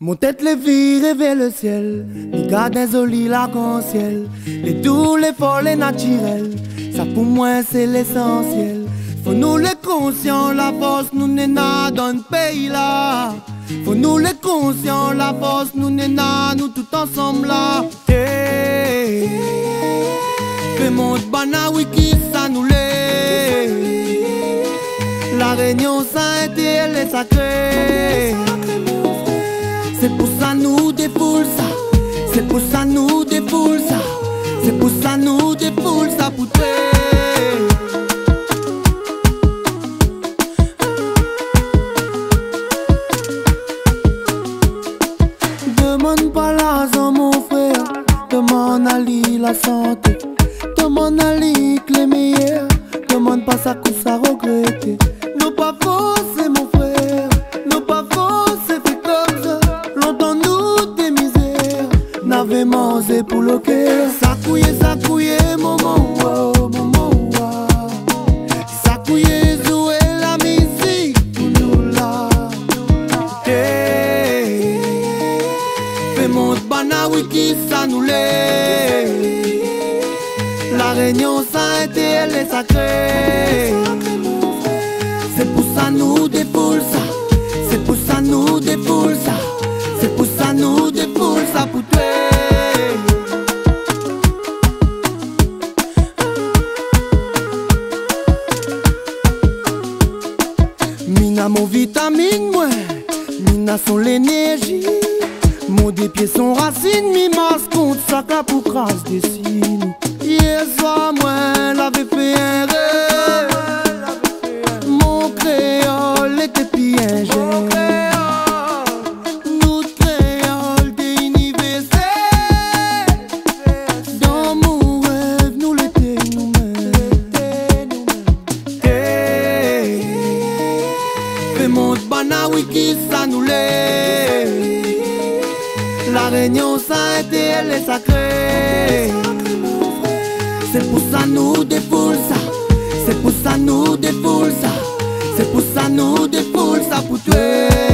Mon tête les vire vers le ciel, ni garde désolé l'arc-en-ciel. Les doux, les folles, les naturels, ça pour moi c'est l'essentiel. Faut nous les conscients, la force nous n'est pas dans le pays là. Faut nous les conscients, la force nous n'est pas, nous tout ensemble là. Hey, fais mon bana wiki ça nous l'est. La réunion sainte et elle est sacrée. C'est pour ça nous défoule ça. C'est pour ça nous défoule ça. C'est pour ça nous défoule ça pour toi. Demande pas l'argent mon frère. Demande à lui la santé. Demande à lui que les meilleurs. Demande pas ça qu'on ça regretter. Nous pas forcer mon frère. Nous pas forcer fait comme ça. Longtemps nous des misères. N'avait mangé pour le cœur. Ça couillé maman wow, maman wow. Ça couillé jouer la musique pour nous là. Hey, fais mon bana wiki ça nous l'est. La réunion sainte et elle est sacrée. C'est pour ça nous défoule ça. C'est pour ça nous défoule ça. C'est pour ça nous défoule ça pour toi. Mina mon vitamine moi, Mina son l'énergie. Mon des pieds sont racines, mi masse contre sac pour crasse des signes. Hier soir moi l'avais fait un rêve. Mon créole était bien jeune. Nous créoles des universités. Dans mon rêve nous l'étions nous-mêmes. Hey, fais mon bana wiki ça nous l'est. La réunion sainte et elle est sacrée. C'est pour ça nous défoule ça. C'est pour ça nous défoule ça. C'est pour ça nous défoule ça pour toi.